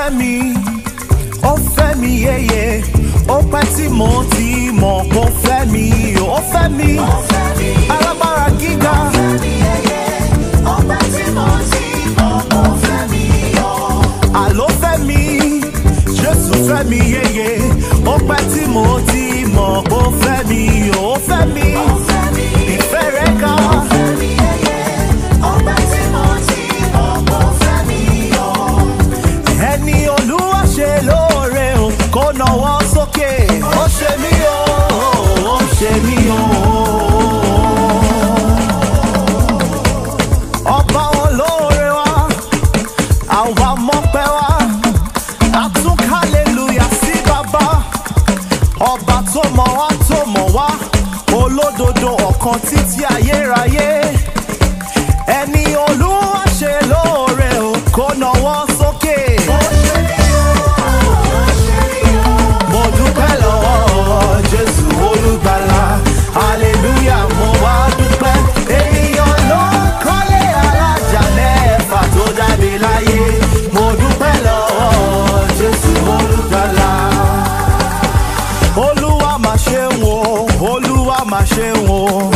fẹ́ mi yeye, ó pẹ́ tí mo ti mọ̀ kó fẹ́ mi, ó fẹ́ mi, alágbára gíga. Ó pẹ́ tí mo ti mọ̀ kó fẹ́ mi, àló fẹ́ mi, Jésù fẹ́ mi yeye, ó pẹ́ tí mo ti mọ̀ kó fẹ́ mi, ó fẹ́ mi, ìfẹ́ rẹ̀ ga. Ẹni Olúwa ṣe lóore o, kó nawọ́ sókè. Ó ṣe mí o, ó ṣe mí o. Ọba olóore wa, àwa mọ́pẹ́ wa, àtún hallelujah sí bàbá. Ọba tó mọ̀ wá, olódodo ọ̀kan títí ayérayé. Ẹni Olúwa ṣe lóore o, kó nawọ́ sókè. Mo dúpẹ́ lọ́wọ́ Jésù olùgbàlà, hallelujah mo wá dúpẹ́. Ènìyàn ló kọ́lé alájà mẹ́fà tó jáde láyé. Mo dúpẹ́ lọ́wọ́ Jésù olùgbàlà. Olúwa mà ṣeun o, Olúwa mà ṣeun o.